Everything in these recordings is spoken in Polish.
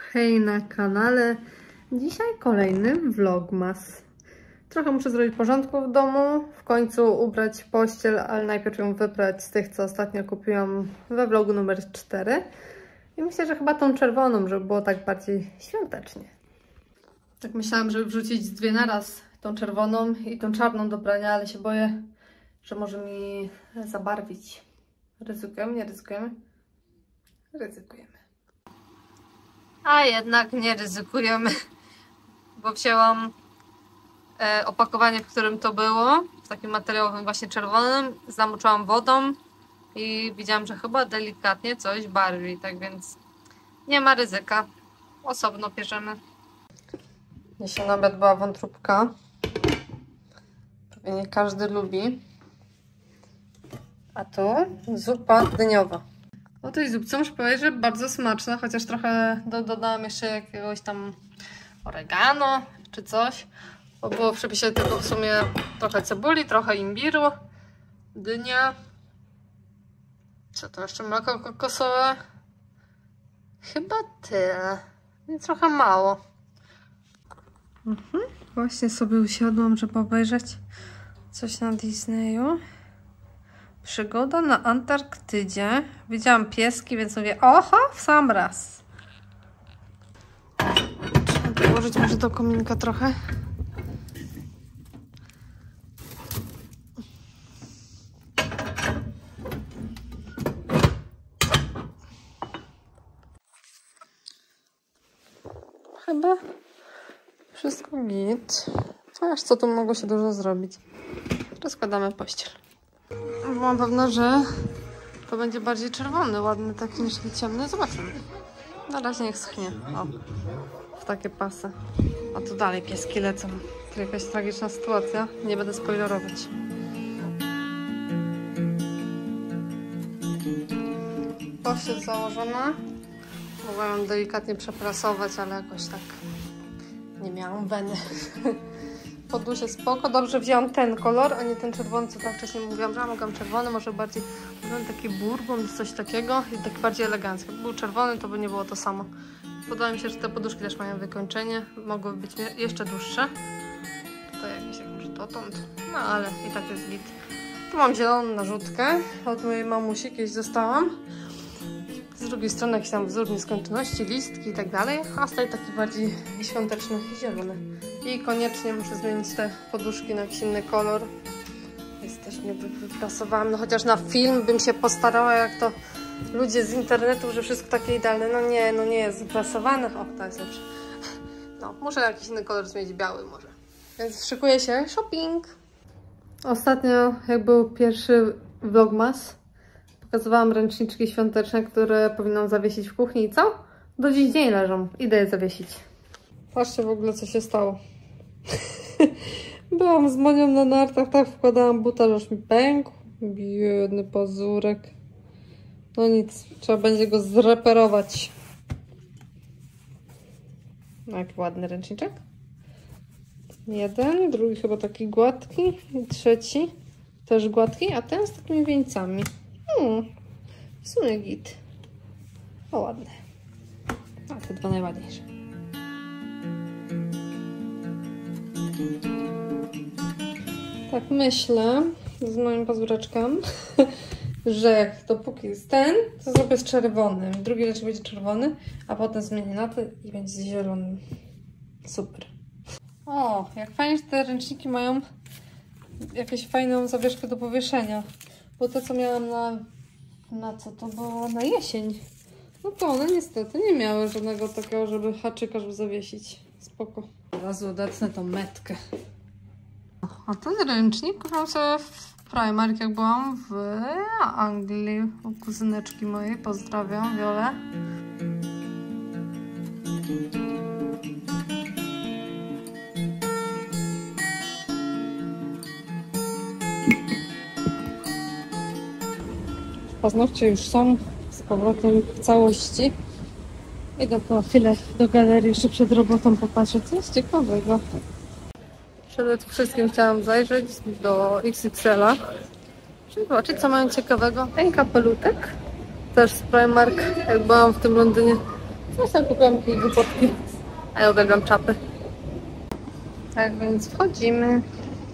Hej na kanale. Dzisiaj kolejny vlogmas. Trochę muszę zrobić porządku w domu, w końcu ubrać pościel, ale najpierw ją wybrać z tych, co ostatnio kupiłam we vlogu numer 4. I myślę, że chyba tą czerwoną, żeby było tak bardziej świątecznie. Tak myślałam, żeby wrzucić dwie naraz, tą czerwoną i tą czarną do prania, ale się boję, że może mi zabarwić. Ryzykujemy, nie ryzykujemy? Ryzykujemy. A jednak nie ryzykujemy, bo wzięłam opakowanie, w którym to było, w takim materiałowym właśnie czerwonym, zamoczyłam wodą i widziałam, że chyba delikatnie coś barwi, tak więc nie ma ryzyka. Osobno bierzemy. Dzisiaj na obiad była wątróbka. Pewnie nie każdy lubi. A tu zupa dyniowa. O tej zupce muszę powiedzieć, że bardzo smaczna, chociaż trochę dodałam jeszcze jakiegoś tam oregano czy coś. Bo było w przepisie tylko w sumie trochę cebuli, trochę imbiru, dynia. Co to jeszcze? Mleko kokosowe? Chyba tyle. I trochę mało. Właśnie sobie usiadłam, żeby obejrzeć coś na Disneyu. Przygoda na Antarktydzie. Widziałam pieski, więc mówię, oho, w sam raz. Trzeba dołożyć może do kominka trochę. Chyba wszystko git. Aż co tu mogło się dużo zrobić. Rozkładamy pościel. Byłam pewna, że to będzie bardziej czerwony, ładny taki niż ciemny. Zobaczymy. Na razie niech schnie. O, w takie pasy. A tu dalej pieski lecą. To jakaś tragiczna sytuacja. Nie będę spoilerować. Pościel założona. Mogłam ją delikatnie przeprasować, ale jakoś tak nie miałam weny. Podusze spoko. Dobrze wzięłam ten kolor, a nie ten czerwony, co tak wcześniej mówiłam, że mogłam czerwony, może bardziej taki burgund, coś takiego i taki bardziej elegancki. Gdyby był czerwony, to by nie było to samo. Podoba mi się, że te poduszki też mają wykończenie. Mogłyby być jeszcze dłuższe. Tutaj jakieś jak może dotąd. No ale i tak jest git. Tu mam zieloną narzutkę. Od mojej mamusi kiedyś dostałam. Z drugiej strony jakiś tam wzór nieskończoności, listki i tak dalej. A z tej taki bardziej świąteczny i zielony. I koniecznie muszę zmienić te poduszki na jakiś inny kolor. Jest też nie wyprasowałam. No chociaż na film bym się postarała, jak to ludzie z internetu, że wszystko takie idealne. No nie jest wyprasowane. O, to jest lepsze. No, muszę jakiś inny kolor zmienić, biały może. Więc szykuję się shopping. Ostatnio, jak był pierwszy vlogmas, pokazywałam ręczniczki świąteczne, które powinnam zawiesić w kuchni i co? Do dziś dzień leżą. Idę je zawiesić. Patrzcie w ogóle, co się stało. Byłam z Monią na nartach, tak wkładałam buta, że aż mi pękł. Biedny pazurek. No nic, trzeba będzie go zreperować. No, jaki ładny ręczniczek. Jeden, drugi chyba taki gładki i trzeci też gładki, a ten z takimi wieńcami. W sumie git. O, ładne. A te dwa najładniejsze. Tak myślę z moim pazureczkiem, że jak dopóki jest ten, to zrobię z czerwonym. Drugi raczej będzie czerwony, a potem zmienię na ten i będzie z zielonym. Super. O, jak fajnie, że te ręczniki mają jakąś fajną zawieszkę do powieszenia. Bo to, co miałam na co to było? Na jesień. No to one niestety nie miały żadnego takiego, żeby haczyka, żeby zawiesić. Spoko. Od razu odetnę tą metkę. A ten ręcznik kupiłam sobie w Primark, jak byłam w Anglii. U kuzyneczki mojej. Pozdrawiam, Wiolę. Paznokcie już są z powrotem w całości. Idę po chwilę do galerii jeszcze przed robotą popatrzeć, co jest ciekawego. Przede wszystkim chciałam zajrzeć do XXL-a, żeby zobaczyć, co mają ciekawego. Ten kapelutek, też z Primark, jak byłam w tym Londynie. Czasem kupiłam jakieś głupotki. A ja uwielbiam czapy. Tak więc wchodzimy.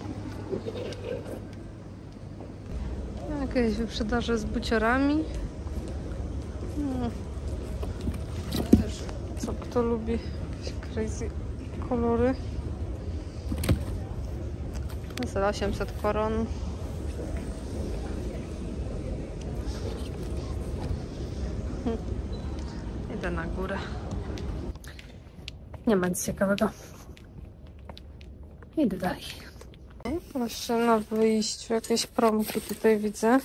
Jakieś wyprzedaże z buciorami. No. Też co kto lubi. Jakieś crazy kolory. Za 800 koron. Idę na górę. Nie ma nic ciekawego. Idę dalej. Jeszcze na wyjściu jakieś promki tutaj widzę.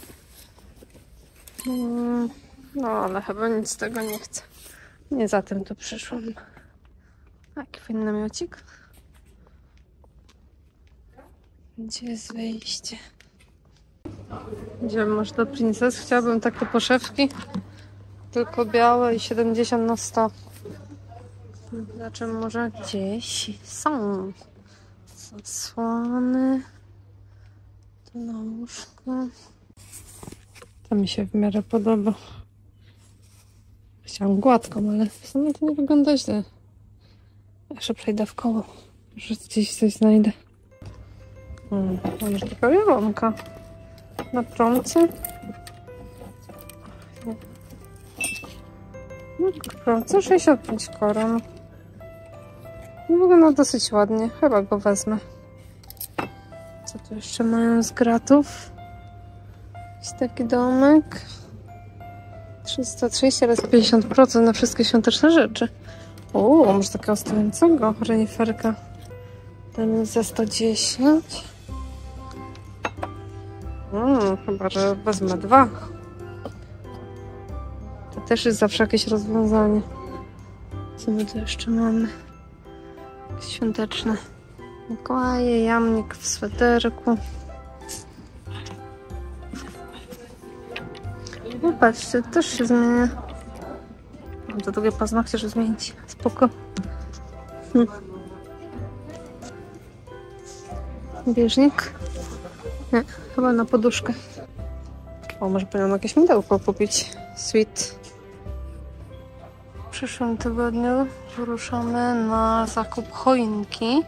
No ale chyba nic z tego nie chcę. Nie za tym tu przyszłam. Jaki fajny namiocik. Gdzie jest wyjście? Idziemy może do Princess. Chciałabym takie poszewki. Tylko białe i 70 na 100. Zobaczymy, może gdzieś są. Zasłony. To na łóżko. To mi się w miarę podoba. Chciałam gładką, ale w sumie to nie wygląda źle. Jeszcze przejdę w koło. Może gdzieś coś znajdę. Może taka wielonka. Na promce. Promce 65 koron. Wygląda dosyć ładnie. Chyba go wezmę. Co tu jeszcze mają z gratów? Jest taki domek. 330, ale jest 50% na wszystkie świąteczne rzeczy. O, może takiego stojącego reniferka. Ten za 110. Chyba, że wezmę 2. To też jest zawsze jakieś rozwiązanie. Co my tu jeszcze mamy? Jakieś świąteczne. Mikołaje, jamnik w sweterku. No patrzcie, też się zmienia. Mam to długie paznokcie, żeby zmienić. Spoko. Bieżnik? Nie, chyba na poduszkę. O, może powinnam jakieś mydełko kupić. Sweet. W przyszłym tygodniu wyruszamy na zakup choinki.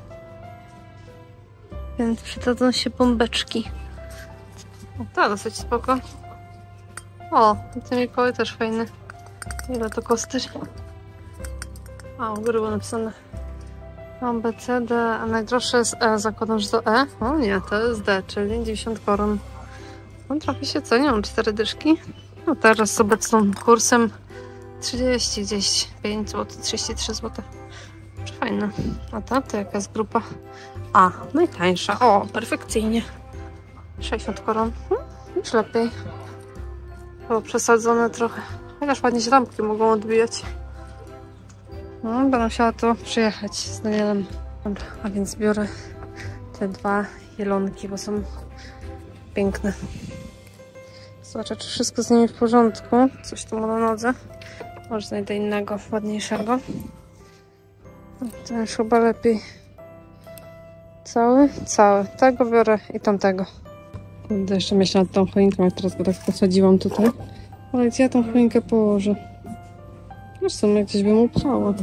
Więc przydadzą się bombeczki. O, to dosyć spoko. O, ten Mikołaj też fajny. Ile to kosztuje? A, u góry było napisane A, B, C, D, a najdroższe jest E. Zakładam, że to E. O nie, to jest D, czyli 90 koron. No trochę się cenią, 4 dyszki. No teraz z obecnym kursem 30 gdzieś, 5 zł, 33 zł. Fajne. A ta to jaka jest grupa? A, najtańsza. O, perfekcyjnie. 60 koron. Już lepiej. Było przesadzone trochę. Chociaż ładnie się lampki mogą odbijać. No, będę musiała to przyjechać z Danielem. Dobra, a więc biorę te 2 jelonki, bo są piękne. Zobaczę, czy wszystko z nimi w porządku. Coś tu ma na nodze. Może znajdę innego, ładniejszego. Ten już chyba lepiej. Cały? Cały. Tego biorę i tamtego. Będę jeszcze myśleć nad tą choinką, jak teraz go tak posadziłam tutaj. Ale gdzie ja tą choinkę położę? No w sumie gdzieś bym upchała.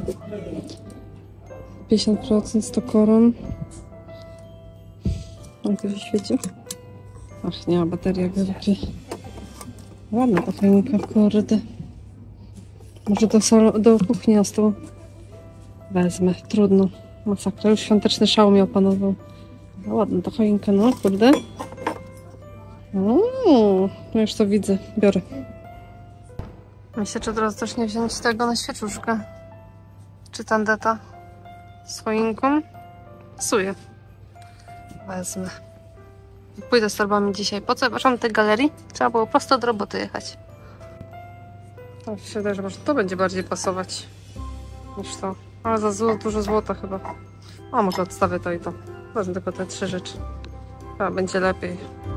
50%, 100 koron. Jak to się świeci? Ach, nie ma baterii jak zwykle. Ładna ta choinka, kurde. Może do kuchni na stół wezmę. Trudno. Masakra. Już świąteczny szał mnie opanował. No, ładna ta choinka, no kurde. No już to widzę. Biorę. Myślę, czy teraz też nie wziąć tego na świeczuszkę. Czy tandeta z choinką? Pasuje. Wezmę. Pójdę z torbami dzisiaj. Po co? Zobaczam tej galerii. Trzeba było prosto do roboty jechać. To się wydaje, że może to będzie bardziej pasować niż to. Ale za dużo złota chyba. A może odstawię to i to. Wezmę tylko te 3 rzeczy. Chyba będzie lepiej.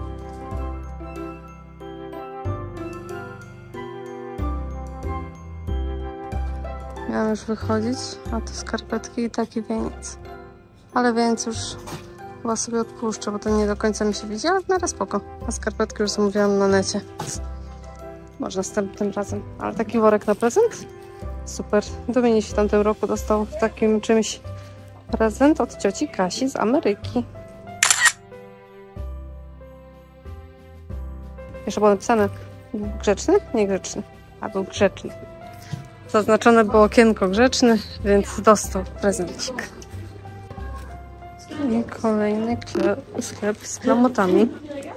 Miałam już wychodzić, a to skarpetki i taki wieniec. Ale wieniec już chyba sobie odpuszczę, bo to nie do końca mi się widzi, ale w miarę spoko. A skarpetki już zamówiłam na necie. Może następnym razem. Ale taki worek na prezent? Super. Dominik w tamtym roku dostał w takim czymś prezent od cioci Kasi z Ameryki. Jeszcze było napisane grzeczny? Niegrzeczny. A był grzeczny. Zaznaczone było okienko grzeczny, więc dostał prezencik. I kolejny sklep z klamotami.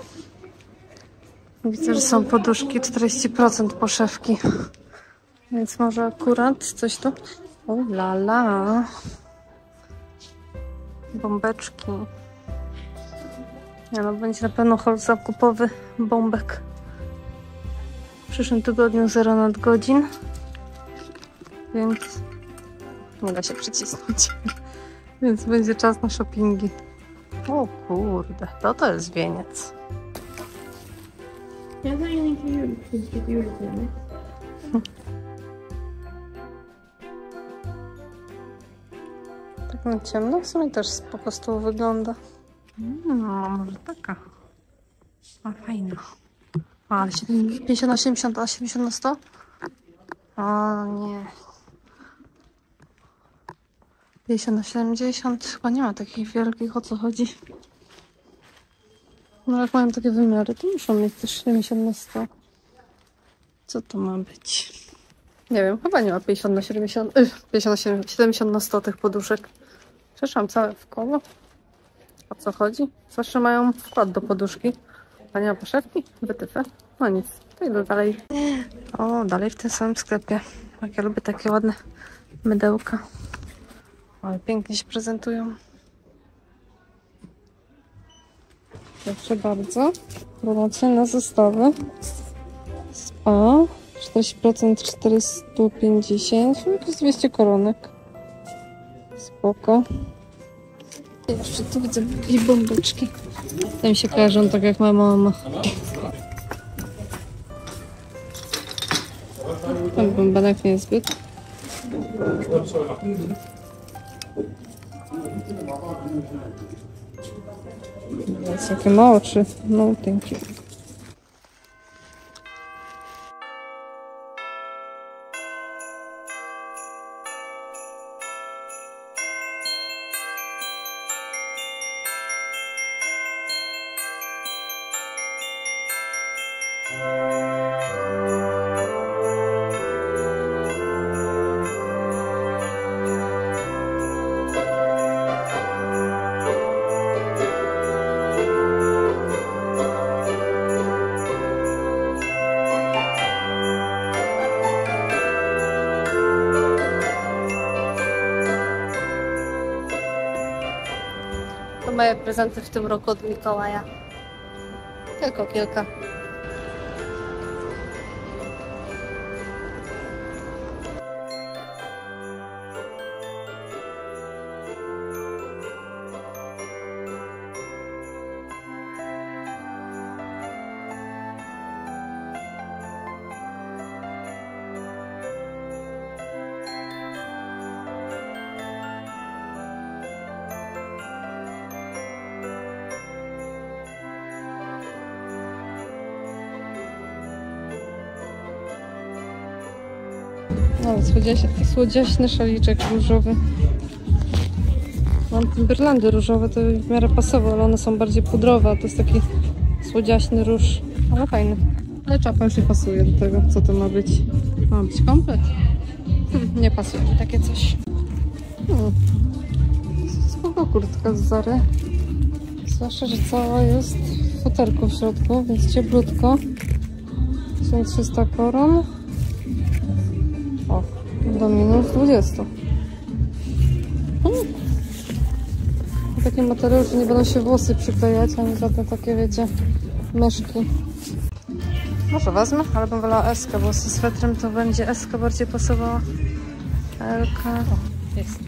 Widzę, że są poduszki 40% poszewki. Więc może akurat coś tu... O la la. Bombeczki. Ja, no będzie na pewno haul zakupowy bombek. W przyszłym tygodniu 0 nadgodzin. Więc nie da się przycisnąć. Więc będzie czas na shoppingi. O kurde, to jest wieniec. Tak na ciemno w sumie też po prostu wygląda. No, może taka. A fajna. Ale 50 na 70, a 70 na 100? O nie. 50 na 70. Chyba nie ma takich wielkich, o co chodzi. No jak mają takie wymiary, to muszą mieć też 70 na 100. Co to ma być? Nie wiem, chyba nie ma 50 na 70, 50 na 70, 70 na 100 tych poduszek. Przecież mam całe w koło. O co chodzi? Zawsze mają wkład do poduszki. A nie ma poszewki? Wytyfę? No nic, to idę dalej. O, dalej w tym samym sklepie. Jak ja lubię takie ładne mydełka. Ale pięknie się prezentują. Proszę bardzo. Promocja na zestawy. Spa. 40% 450. Jakieś 200 koronek. Spoko. Jeszcze tu widzę jakieś bombeczki. Te mi się kojarzą tak jak moja mama. Ten bombanek nie jest zbyt. Jest jakie ma oczy. No, thank you. To moje prezenty w tym roku od Mikołaja. Tylko kilka. O, słodziaśny szaliczek różowy. Mam girlandy różowe, to w miarę pasowo, ale one są bardziej pudrowe, a to jest taki słodziaśny róż. Ale fajny. Ale czapa już nie pasuje do tego, co to ma być. Ma być komplet? Nie pasuje mi takie coś. Spoko kurtka z Zary. Zwłaszcza, że cała jest w futerku w środku, więc cieplutko. 1300 koron. O, do minus 20. Taki materiał, że nie będą się włosy przyklejać, ani żadne takie, wiecie, myszki. Może wezmę, ale bym wolała S-kę, bo ze swetrem to będzie S-ka bardziej pasowała. L-ka. O, jest.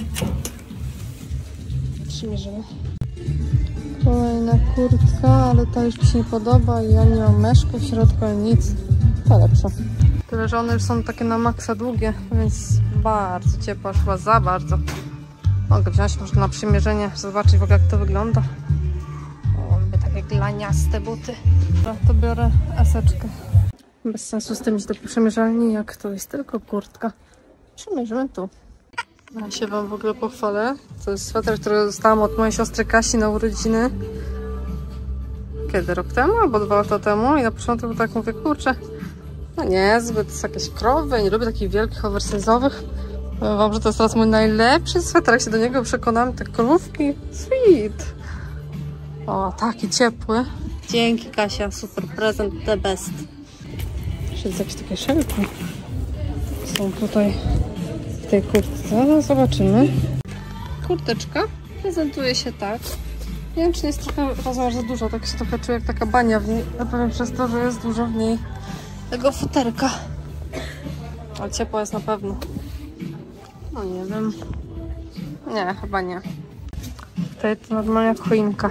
Przymierzymy. Kolejna kurtka, ale ta już mi się nie podoba i ja nie mam myszki w środku, ani nic. To lepsze. Tyle, że one już są takie na maksa długie, więc bardzo ciepła, szła za bardzo. Mogę wziąć może na przymierzenie, zobaczyć w ogóle jak to wygląda. O, lubię takie glaniaste buty. Dobra, to biorę eseczkę. Bez sensu z tym iść do przymierzalni, jak to jest tylko kurtka. Przymierzymy tu. Ja się wam w ogóle pochwalę. To jest sweter, który dostałam od mojej siostry Kasi na urodziny. Kiedy? Rok temu albo 2 lata temu. I na początku tak mówię, kurczę, no niezbyt, to jest jakieś krowy, nie lubię takich wielkich, oversize'owych. Powiem wam, że to jest teraz mój najlepszy sweter, jak się do niego przekonam. Te krówki, sweet. O, taki ciepły. Dzięki, Kasia, super prezent, the best. Jeszcze jest jakieś takie szelki. Są tutaj w tej kurtce. No, zobaczymy. Kurteczka prezentuje się tak. Nie wiem, czy nie jest trochę rozmiar za dużo, tak się trochę czuję jak taka bania w niej. Na pewno przez to, że jest dużo w niej tego futerka. Ale ciepło jest na pewno. No nie wiem. Nie, chyba nie. Tutaj to normalnie jak choinka.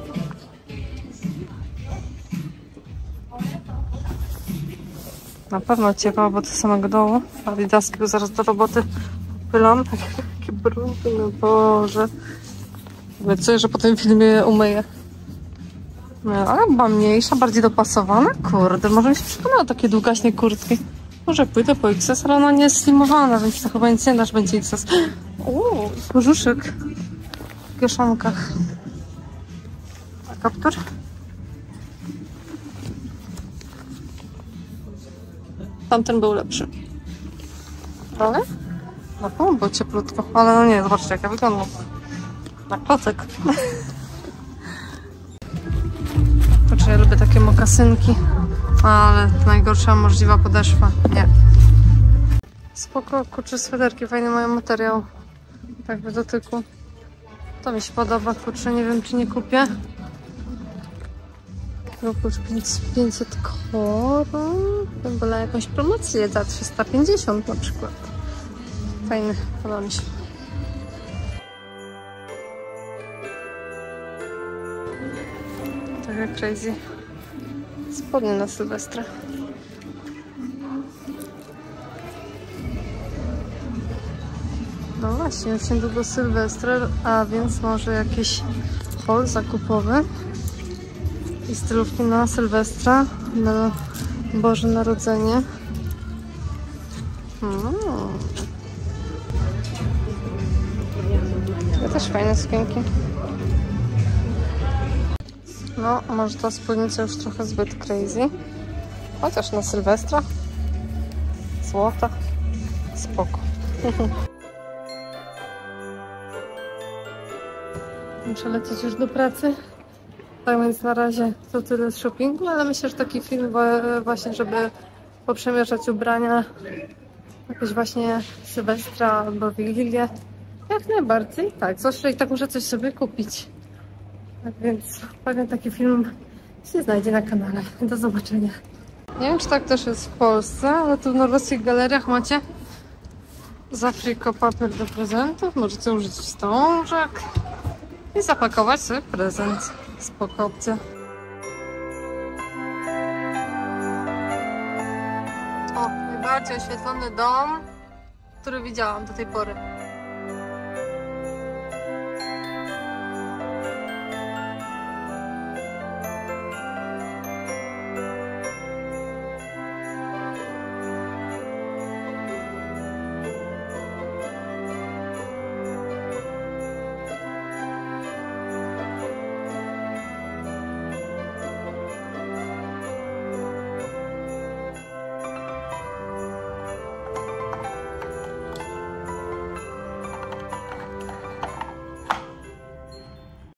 Na pewno ciepło, bo do samego dołu. Adidaski, bo zaraz do roboty pylam. Takie brudne, no Boże. Obiecuję, że po tym filmie umyję. No, ale chyba mniejsza, bardziej dopasowana. Kurde, może mi się przypomniało takie długaśne kurtki. Może pójdę po XS, ale ona nie jest slimowana, więc to chyba nic nie dasz, będzie XS. Uuu, brzuszek w kieszonkach. A kaptur? Tamten był lepszy. Ale? Na pewno było cieplutko, ale no nie, zobaczcie jak ja wyglądam. Na klocek. Kurczę, ja lubię takie mokasynki, ale najgorsza możliwa podeszwa. Nie. Spoko, kurczę, swederki fajny mają materiał. Tak w dotyku. To mi się podoba, kurczę, nie wiem czy nie kupię. Kurczę, 500 koron. Chyba na jakąś promocję za 350 na przykład. Fajny, podoba mi się. Tak jak crazy. Spodnie na Sylwestra. No właśnie, już niedługo Sylwestra, a więc może jakiś haul zakupowy i stylówki na Sylwestra, na Boże Narodzenie. To też fajne sukienki. No, może ta spódnica już trochę zbyt crazy. Chociaż na Sylwestra. Złota. Spoko. Muszę lecieć już do pracy. Tak więc na razie to tyle z shoppingu, ale myślę, że taki film właśnie, żeby poprzemierzać ubrania jakoś właśnie Sylwestra albo Wigilię. Jak najbardziej, tak. Zwłaszcza i tak muszę coś sobie kupić. Tak więc pewnie taki film się znajdzie na kanale. Do zobaczenia. Nie wiem, czy tak też jest w Polsce, ale tu w norweskich galeriach macie z Afriko papier do prezentów. Możecie użyć wstążek i zapakować sobie prezent. Spoko opcja. O, najbardziej oświetlony dom, który widziałam do tej pory.